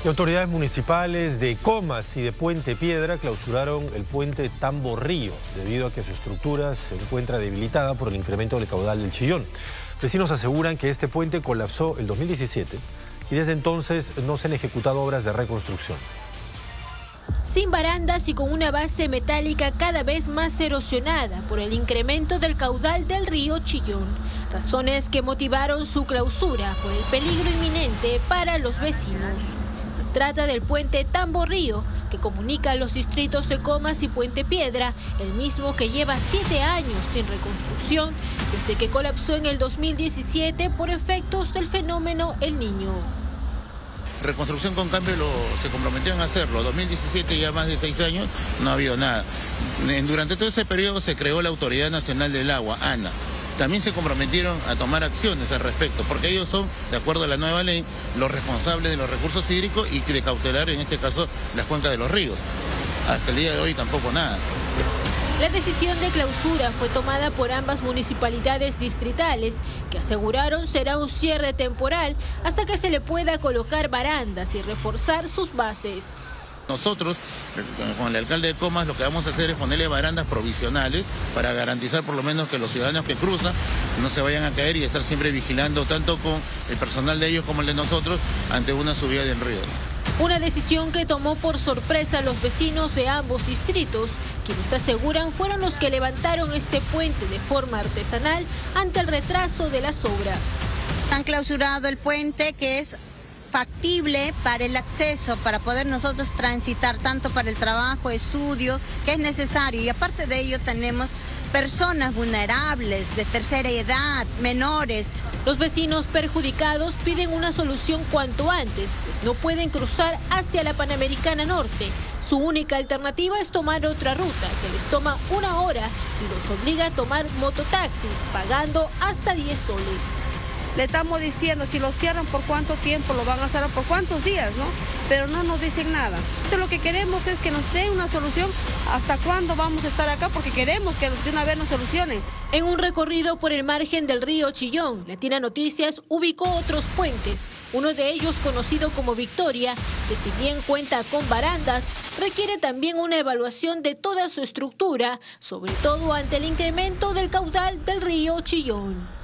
Y autoridades municipales de Comas y de Puente Piedra clausuraron el puente Tambo Río debido a que su estructura se encuentra debilitada por el incremento del caudal del Chillón. Vecinos aseguran que este puente colapsó el 2017 y desde entonces no se han ejecutado obras de reconstrucción. Sin barandas y con una base metálica cada vez más erosionada por el incremento del caudal del río Chillón. Razones que motivaron su clausura por el peligro inminente para los vecinos. Se trata del puente Tambo Río, que comunica los distritos de Comas y Puente Piedra, el mismo que lleva 7 años sin reconstrucción, desde que colapsó en el 2017 por efectos del fenómeno El Niño. Reconstrucción con cambio se comprometieron a hacerlo. 2017, ya más de 6 años, no ha habido nada. Durante todo ese periodo se creó la Autoridad Nacional del Agua, ANA. También se comprometieron a tomar acciones al respecto, porque ellos son, de acuerdo a la nueva ley, los responsables de los recursos hídricos y de cautelar, en este caso, las cuencas de los ríos. Hasta el día de hoy tampoco nada. La decisión de clausura fue tomada por ambas municipalidades distritales, que aseguraron será un cierre temporal hasta que se le pueda colocar barandas y reforzar sus bases. Nosotros, con el alcalde de Comas, lo que vamos a hacer es ponerle barandas provisionales para garantizar por lo menos que los ciudadanos que cruzan no se vayan a caer y estar siempre vigilando tanto con el personal de ellos como el de nosotros ante una subida del río. Una decisión que tomó por sorpresa a los vecinos de ambos distritos, quienes aseguran fueron los que levantaron este puente de forma artesanal ante el retraso de las obras. Han clausurado el puente, que es factible para el acceso, para poder nosotros transitar tanto para el trabajo, estudio, que es necesario. Y aparte de ello tenemos personas vulnerables, de tercera edad, menores. Los vecinos perjudicados piden una solución cuanto antes, pues no pueden cruzar hacia la Panamericana Norte. Su única alternativa es tomar otra ruta, que les toma 1 hora y los obliga a tomar mototaxis, pagando hasta 10 soles. Le estamos diciendo, si lo cierran, por cuánto tiempo lo van a cerrar, por cuántos días, ¿no? Pero no nos dicen nada. Entonces, lo que queremos es que nos den una solución. ¿Hasta cuándo vamos a estar acá? Porque queremos que de una vez nos solucionen. En un recorrido por el margen del río Chillón, Latina Noticias ubicó otros puentes. Uno de ellos, conocido como Victoria, que si bien cuenta con barandas, requiere también una evaluación de toda su estructura, sobre todo ante el incremento del caudal del río Chillón.